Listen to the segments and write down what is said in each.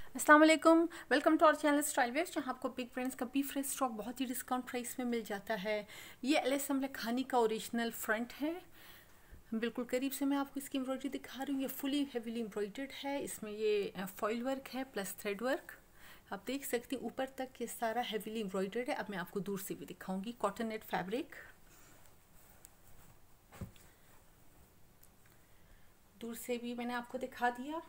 अस्सलाम वालेकुम, welcome to our channel style waves, जहाँ आपको बिग ब्रांड्स का बी फ्रेश स्टॉक बहुत ही डिस्काउंट प्राइस में मिल जाता है। ये LSM लखानी का ओरिजिनल फ्रंट है। बिल्कुल करीब से मैं आपको इसकी एम्ब्रॉयडरी दिखा रही हूँ। ये फुली हेवीली एम्ब्रॉयडर्ड है। इसमें ये फॉइल वर्क है प्लस थ्रेड वर्क। आप देख सकती हैं ऊपर तक ये सारा हेवीली एम्ब्रॉयडर्ड है। अब मैं आपको दूर से भी दिखाऊंगी। कॉटन नेट फैब्रिक, दूर से भी मैंने आपको दिखा दिया।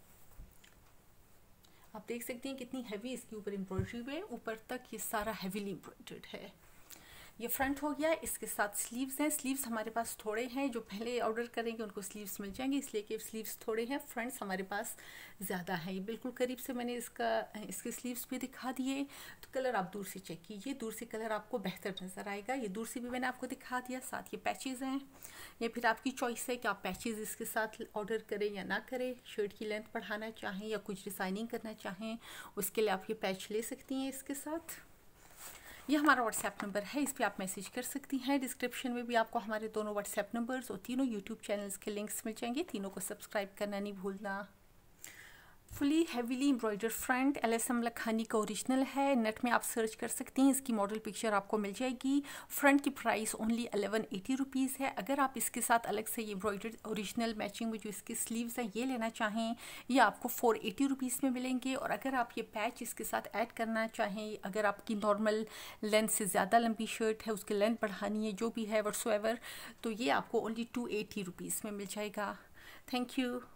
आप देख सकती हैं कितनी हैवी इसके ऊपर एम्ब्रॉयडरी है। ऊपर तक ये सारा हैवीली एम्ब्रॉयडर्ड है। ये फ्रंट हो गया। इसके साथ स्लीव्स हैं। स्लीव्स हमारे पास थोड़े हैं, जो पहले ऑर्डर करेंगे उनको स्लीव्स मिल जाएंगे, इसलिए कि स्लीव्स थोड़े हैं। फ्रंट्स हमारे पास ज़्यादा हैं। ये बिल्कुल करीब से मैंने इसके स्लीव्स भी दिखा दिए। तो कलर आप दूर से चेक कीजिए, दूर से कलर आपको बेहतर नज़र आएगा। ये दूर से भी मैंने आपको दिखा दिया। साथ ये पैचेज़ हैं। ये फिर आपकी चॉइस है कि आप पैचेज़ इसके साथ ऑर्डर करें या ना करें। शर्ट की लेंथ बढ़ाना चाहें या कुछ डिज़ाइनिंग करना चाहें, उसके लिए आप ये पैच ले सकती हैं इसके साथ। ये हमारा व्हाट्सएप नंबर है, इस पर आप मैसेज कर सकती हैं। डिस्क्रिप्शन में भी आपको हमारे दोनों व्हाट्सएप नंबर्स और तीनों यूट्यूब चैनल्स के लिंक्स मिल जाएंगे। तीनों को सब्सक्राइब करना नहीं भूलना। Fully heavily embroidered front LSM Lakhani का ओरिजिनल है। नेट में आप सर्च कर सकती हैं, इसकी मॉडल पिक्चर आपको मिल जाएगी। फ्रंट की प्राइस ओनली 1180 रुपीज़ है। अगर आप इसके साथ अलग से ये एम्ब्रॉयडर्ड ओरिजिनल मैचिंग में जो इसके स्लीव्स हैं ये लेना चाहें, ये आपको 480 रुपीज़ में मिलेंगे। और अगर आप ये पैच इसके साथ ऐड करना चाहें, अगर आपकी नॉर्मल लेंथ से ज़्यादा लंबी शर्ट है, उसकी लेंथ बढ़ानी है, जो भी है व्हाट्सोएवर, तो ये आपको ओनली 280 रुपीज़ में मिल जाएगा। Thank you.